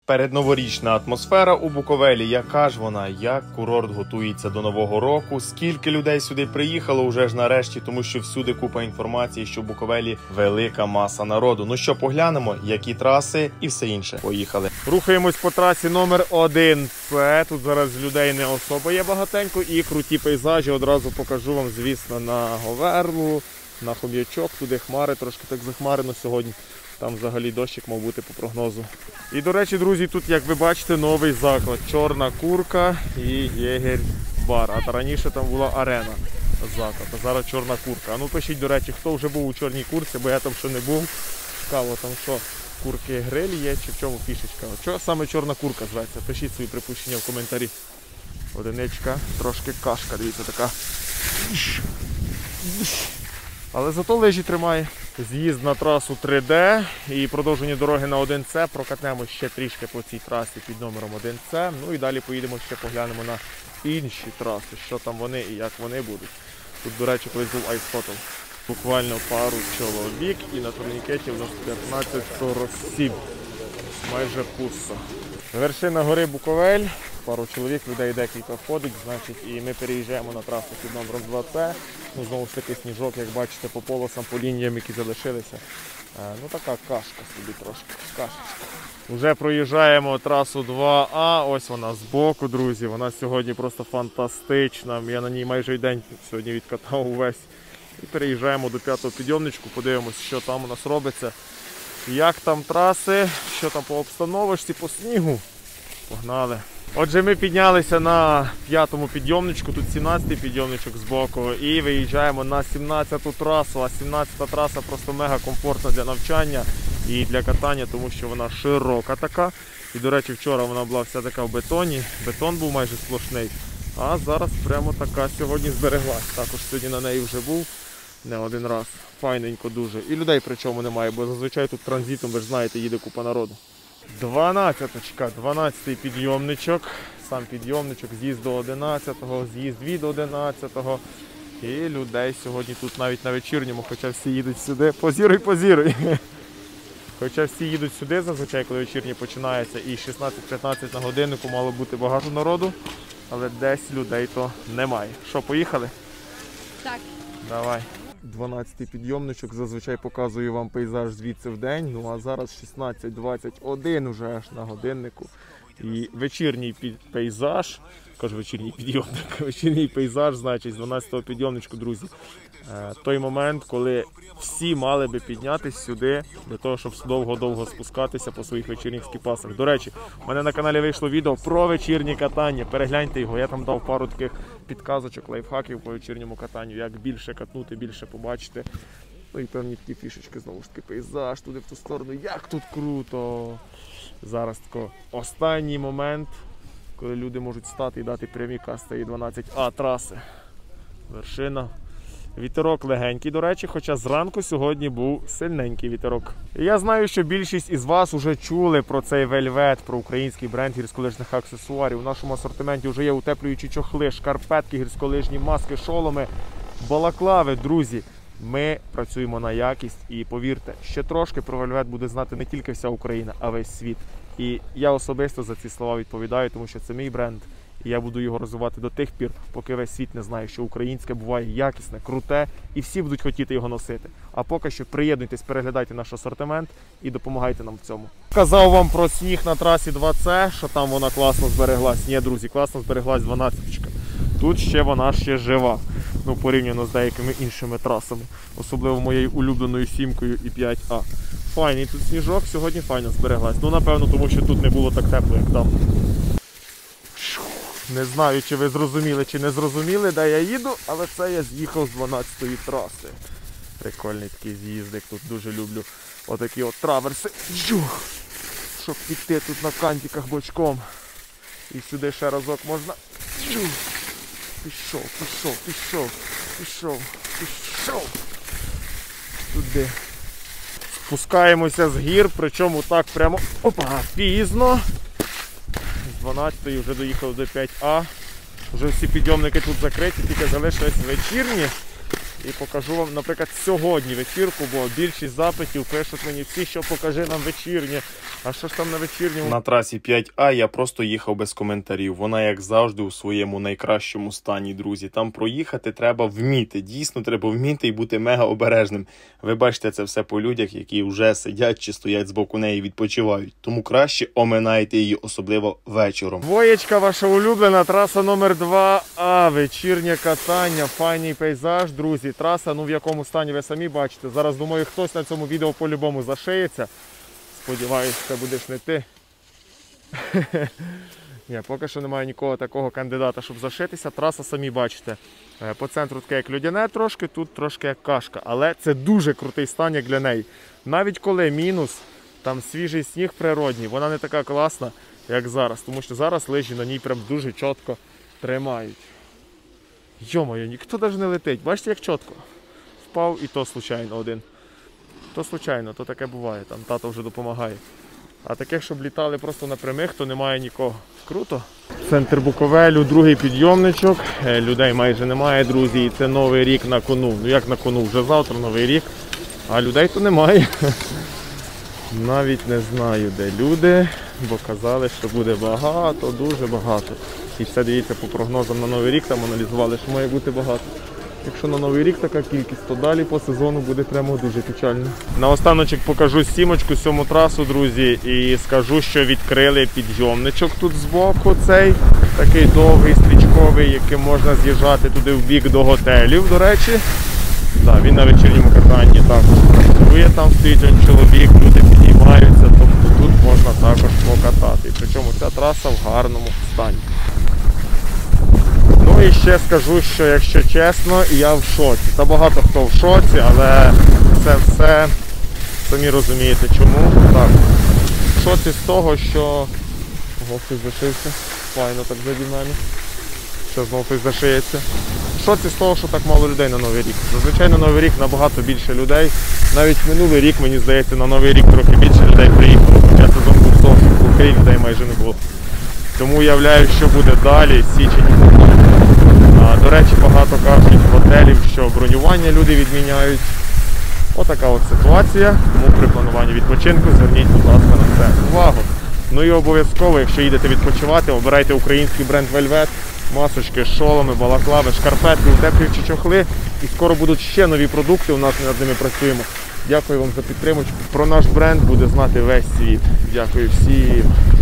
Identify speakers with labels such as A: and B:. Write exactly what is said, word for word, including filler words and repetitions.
A: Передноворічна атмосфера у Буковелі. Яка ж вона? Як курорт готується до Нового року? Скільки людей сюди приїхало уже ж нарешті, тому що всюди купа інформації, що в Буковелі велика маса народу. Ну що, поглянемо, які траси і все інше. Поїхали. Рухаємось по трасі номер один. Тут зараз людей не особо є багатенько і круті пейзажі. Одразу покажу вам, звісно, на Говерлу, на Хом'ячок. Туди хмари, трошки так захмарено сьогодні. Там взагалі дощик мав бути по прогнозу. І, до речі, друзі, тут, як ви бачите, новий заклад. Чорна курка і єгер-бар. А раніше там була арена заклад, а зараз чорна курка. А ну пишіть, до речі, хто вже був у чорній курці, бо я там ще не був. Цікаво, там що, курки гриль є чи в чому фішечка. Що саме чорна курка зветься? Пишіть свої припущення в коментарі. Одиничка, трошки кашка, дивіться, така. Але зато лижі тримає. З'їзд на трасу три де і продовження дороги на один це. Прокатнемо ще трішки по цій трасі під номером один це. Ну і далі поїдемо ще поглянемо на інші траси, що там вони і як вони будуть. Тут, до речі, колись був айсхотел. Буквально пару чоловік і на турнікеті у нас п'ятнадцять сорок сім. Майже пусто. Вершина гори Буковель. Пару чоловік, людей декілька входить, значить, і ми переїжджаємо на трасу під номером два це. Ну, знову ж таки сніжок, як бачите, по полосам, по лініям, які залишилися. Е, ну така кашка собі трошки, кашечка. Уже проїжджаємо трасу два а, ось вона збоку, друзі. Вона сьогодні просто фантастична. Я на ній майже день сьогодні відкатав увесь. І переїжджаємо до п'ятого підйомничку, подивимось, що там у нас робиться. Як там траси, що там по обстановочці, по снігу. Погнали. Отже, ми піднялися на п'ятому підйомничку, тут сімнадцятий підйомничок збоку, і виїжджаємо на сімнадцяту трасу. А сімнадцята траса просто мега комфортна для навчання і для катання, тому що вона широка така. І, до речі, вчора вона була вся така в бетоні, бетон був майже сплошний. А зараз прямо така сьогодні збереглась. Також сьогодні на неї вже був не один раз. Файненько дуже. І людей причому немає, бо зазвичай тут транзитом, ви ж знаєте, їде купа народу. дванадцяточка, дванадцятий підйомничок, сам підйомничок, з'їзд до одинадцятого, з'їзд від одинадцятого. І людей сьогодні тут навіть на вечірньому, хоча всі їдуть сюди, позіруй, позіруй. Хоча всі їдуть сюди, зазвичай, коли вечірній починається, і шістнадцять-п'ятнадцять на годиннику мало бути багато народу, але десь людей то немає. Що, поїхали? Так. Давай. дванадцятий підйомничок, зазвичай показую вам пейзаж звідси в день, ну а зараз шістнадцять двадцять один уже аж на годиннику. І вечірній пейзаж, кажу вечірній підйомник, вечірній пейзаж, значить, з дванадцятого підйомничку, друзі. Той момент, коли всі мали би піднятися сюди, для того, щоб довго-довго спускатися по своїх вечірніх скіпасах. До речі, у мене на каналі вийшло відео про вечірнє катання, перегляньте його, я там дав пару таких підказочок, лайфхаків по вечірньому катанню, як більше катнути, більше побачити. Ну і певні такі фішечки, знову ж таки, пейзаж туди в ту сторону, як тут круто! Зараз тако останній момент, коли люди можуть стати і дати прямі касти дванадцять а траси. Вершина. Вітерок легенький, до речі, хоча зранку сьогодні був сильненький вітерок. І я знаю, що більшість із вас вже чули про цей Velvet, про український бренд гірськолижних аксесуарів. У нашому асортименті вже є утеплюючі чохли, шкарпетки, гірськолижні маски, шоломи, балаклави, друзі. Ми працюємо на якість і повірте, ще трошки про Velvet буде знати не тільки вся Україна, а весь світ. І я особисто за ці слова відповідаю, тому що це мій бренд. І я буду його розвивати до тих пір, поки весь світ не знає, що українське буває якісне, круте, і всі будуть хотіти його носити. А поки що приєднуйтесь, переглядайте наш асортимент і допомагайте нам в цьому. Казав вам про сніг на трасі два це, що там вона класно збереглась. Ні, друзі, класно збереглась дванадцяточка. Тут ще вона ще жива, ну порівняно з деякими іншими трасами, особливо моєю улюбленою сімкою і п'ять а. Файний тут сніжок, сьогодні файно збереглась. Ну, напевно, тому що тут не було так тепло, як там. Не знаю, чи ви зрозуміли, чи не зрозуміли, де я їду, але це я з'їхав з дванадцятої траси. Прикольний такий з'їздик, тут дуже люблю отакі от траверси. Жух! Щоб піти тут на кантиках бочком. І сюди ще разок можна. Жух! Пішов, пішов, пішов, пішов, пішов. Туди. Спускаємося з гір, причому так прямо, опа, пізно. З дванадцятої вже доїхав до п'ять а. Вже всі підйомники тут закриті, тільки залишились вечірні. і покажу вам, наприклад, сьогодні вечірку, бо більшість запитів пишуть мені всі, що покажи нам вечірнє. А що ж там на вечірньому? На трасі п'ять А я просто їхав без коментарів. Вона, як завжди, у своєму найкращому стані, друзі. Там проїхати треба вміти. Дійсно, треба вміти і бути мега обережним. Ви бачите це все по людях, які вже сидять чи стоять збоку неї і відпочивають. Тому краще оминайте її, особливо вечором. Двоєчка ваша улюблена, траса номер два А. Вечірнє катання, файний пейзаж, друзі. Траса, ну в якому стані ви самі бачите. Зараз, думаю, хтось на цьому відео по-любому зашиється. Сподіваюсь, це будеш не ти. Ні, поки що немає нікого такого кандидата, щоб зашитися. Траса, самі бачите, по центру таке як людяне трошки, тут трошки як кашка. Але це дуже крутий стан як для неї. Навіть коли мінус, там свіжий сніг природній, вона не така класна, як зараз. Тому що зараз лижі на ній прям дуже чітко тримають. Йо-моє, ніхто навіть не летить. Бачите, як чітко? Впав і то случайно один. То случайно, то таке буває, там тато вже допомагає. А таких, щоб літали просто напрямих, то немає нікого. Круто. Центр Буковелю, другий підйомничок. Людей майже немає, друзі, і це новий рік на кону. Ну як на кону, вже завтра новий рік, а людей то немає. Навіть не знаю, де люди, бо казали, що буде багато, дуже багато. І все, дивіться, по прогнозам на новий рік там аналізували, що має бути багато. Якщо на новий рік така кількість, то далі по сезону буде прямо дуже печально. Наостаночок покажу сімочку, сьому трасу, друзі, і скажу, що відкрили підйомничок тут збоку, цей такий довгий, стрічковий, яким можна з'їжджати туди в бік до готелів, до речі. Да, він на вечірньому катанні також працює, там стоїть один чоловік, люди підіймаються, тобто тут можна також покатати. І причому ця траса в гарному стані. Ну і ще скажу, що якщо чесно, я в шоці. Та багато хто в шоці, але це все, самі розумієте чому. Так, в шоці з того, що... Ого, хтось зашився. Файно так заді мене. Що знову хтось зашиється. В шоці з того, що так мало людей на Новий рік. Зазвичай на Новий рік набагато більше людей. Навіть минулий рік, мені здається, на Новий рік трохи більше людей приїхало. Хоча сезон був того, що глухий, людей майже не було. Тому уявляю, що буде далі, січень. А, до речі, багато кажуть готелів, що бронювання люди відміняють. Отака от ситуація. Тому при плануванні відпочинку зверніть, будь ласка, на це увагу. Ну і обов'язково, якщо їдете відпочивати, обирайте український бренд Velvet, масочки, шоломи, балаклави, шкарпетки, утеплюючі чохли. І скоро будуть ще нові продукти, у нас ми над ними працюємо. Дякую вам за підтримку. Про наш бренд буде знати весь світ. Дякую всім.